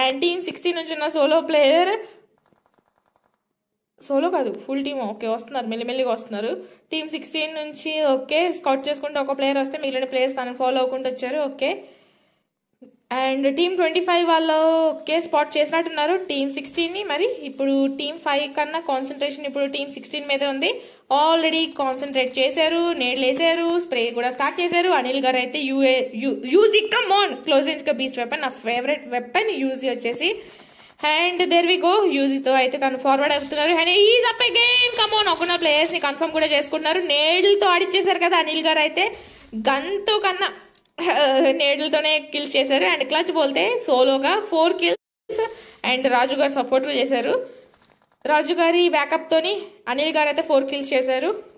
And team 16 నుంచి ఉన్న solo player, solo కాదు ఫుల్ టీమ్, ఓకే వస్తున్నారు మెల్లిమెల్లిగా వస్తున్నారు. టీమ్ 16 నుంచి ఓకే స్కౌట్ చేసుకుంటే ఒక ప్లేయర్ వస్తే మిగిలిన ప్లేయర్స్ తనని ఫాలో అవ్వకుండా వచ్చారు. ఓకే అండ్ టీమ్ 25 వాళ్ళు ఓకే స్పాట్ చేసినట్టున్నారు టీమ్ 16ని. మరి ఇప్పుడు టీమ్ 5 కన్నా కాన్సన్ట్రేషన్ ఇప్పుడు టీమ్ 16 మీదే ఉంది. ఆల్రెడీ కాన్సన్ట్రేట్ చేశారు, నేడ్లు వేసారు, స్ప్రే కూడా స్టార్ట్ చేశారు. అనిల్ గారు అయితే uzi come on close range గా బీస్ట్ వెపన్, నా ఫేవరెట్ వెపన్ యూజీ వచ్చేసి. అండ్ దేర్ వి గో, యూజీతో అయితే తను ఫార్వర్డ్ అవుతున్నారు. And is up again come on, ఒక ప్లేయర్స్ ని కన్ఫర్మ్ కూడా చేసుకున్నారు. నేడ్లతో ఆడిచ్చేసారు కదా అనిల్ గారు అయితే, గన్తో కన్నా నేడ్లతోనే కిల్స్ చేశారు. అండ్ క్లచ్ బోల్తే సోలోగా 4 కిల్స్ అండ్ రాజు గారు సపోర్ట్ చేశారు. రాజు గారి బ్యాకప్ తోని అనిల్ గారు అయితే 4 కిల్స్ చేశారు.